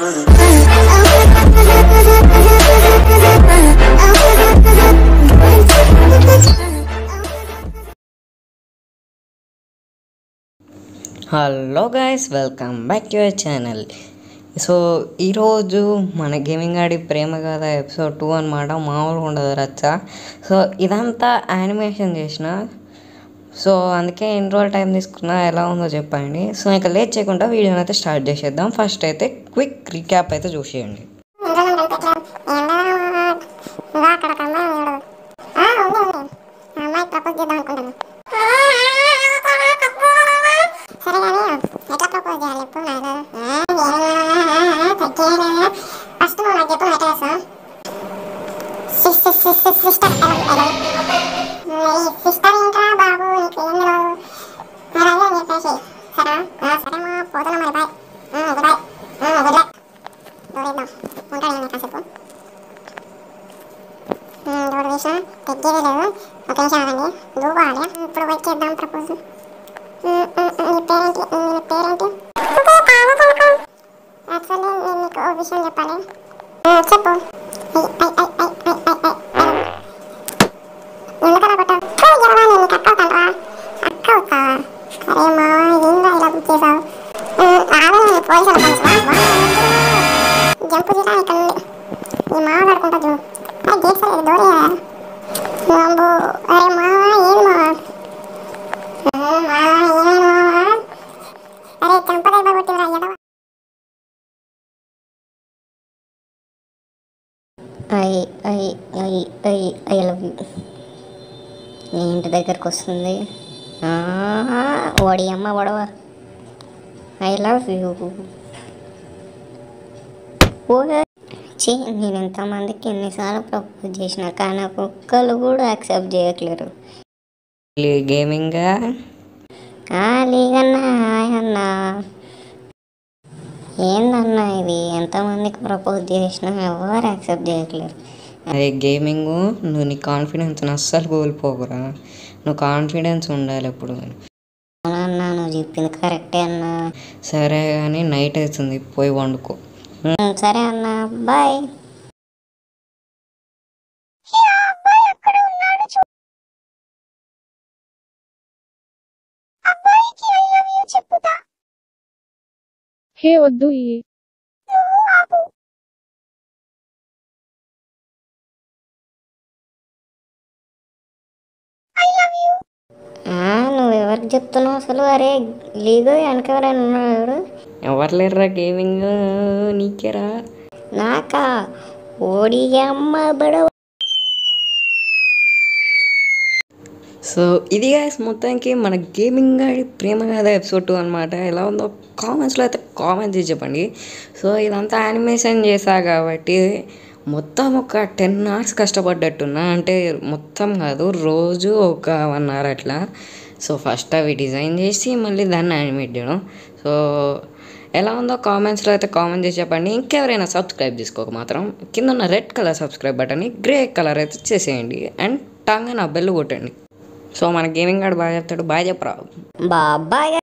Hello guys, welcome back to your channel. So ఈరోజు మన gaming ఆడి ప్రేమ కథ ఎపిసోడ్ 2 అనమాట. మామూలుగా ఉండదు రచ్చ. సో ఇదంతా యానిమేషన్ చేసిన, సో అందుకే ఎన్ని రోజులు టైం తీసుకున్నా, ఎలా ఉందో చెప్పండి. సో ఇంకా లేట్ చేయకుండా వీడియోని అయితే స్టార్ట్ చేసేద్దాం. ఫస్ట్ అయితే క్విక్ రీక్యాప్ అయితే చూసేయండి. విషయం చెప్పాలి, చెప్పు. ఎందుకలా కొట్టావు? అక్క అవుతావా? అక్క అవుతావా? అరే మా ఏందా ఇలా బుక్ చేసావు? పోలీసులు జంపు తీరా ఇక్కడ నుండి ఈ మావ పడుకుంటా చూ. గేట్ సరే దూరేయా. అరే మావా ఏది మావా? అరే చంపదెబ్బ కొట్టిందిరా ఎడవ. I love you. నీ ఇంటి దగ్గరకు వస్తుంది వాడి అమ్మ గొడవ. I love you. నేను ఎంతమందికి ఎన్నిసార్లు ప్రపోజ్ చేసిన, కానీ ఒక్కళ్ళు కూడా యాక్సెప్ట్ చేయట్లేరు. గేమింగ్ లీగన్నా హాయ్ అన్నా. ఏందన్నా ఇది, ఎంతమందికి ప్రపోజ్ చేసినా ఎవరు యాక్సెప్ట్ చేయట్లేరు. అదే గేమింగ్, నువ్వు నీ కాన్ఫిడెన్స్ అస్సలు కోల్పోకురా. నువ్వు కాన్ఫిడెన్స్ ఉండాలి ఎప్పుడు. అన్నా నువ్వు చెప్పింది కరెక్టే అన్నా. సరే కానీ నైట్ అవుతుంది, పోయి వండుకో. సరే అన్నా, బాయ్. హే వద్దు, నువ్వెవరికి చెప్తున్నావు అసలు? అరే లీగో వెనకెవరైనా ఉన్నాడు? ఎవరు లేరురా గేమింగ్, నీకేరా. నాకా? ఓడి అమ్మ బడవ. సో ఇది గైస్ మొత్తానికి మన గేమింగ్ ఆడి ప్రేమ కథ ఎపిసోడ్ 2 అనమాట. ఎలా ఉందో కామెంట్స్లో అయితే కామెంట్ చేసి చెప్పండి. సో ఇదంతా యానిమేషన్ చేశా కాబట్టి మొత్తం ఒక 10 hours కష్టపడ్డట్టున్నా. అంటే మొత్తం కాదు, రోజు ఒక 1 hour అట్లా. సో ఫస్ట్ అవి డిజైన్ చేసి మళ్ళీ దాన్ని యానిమేట్ చేయడం. సో ఎలా ఉందో కామెంట్స్లో అయితే కామెంట్ చేసి చెప్పండి. ఇంకెవరైనా సబ్స్క్రైబ్ చేసుకోక మాత్రం కింద ఉన్న రెడ్ కలర్ సబ్స్క్రైబ్ బటన్ని గ్రే కలర్ అయితే చేసేయండి. అండ్ టంగ్ నా బెల్ కొట్టండి. సో మన గేమింగ్ ఆడు బాగా చెప్తాడు. బాయ్ చెప్పరా. బాయ్.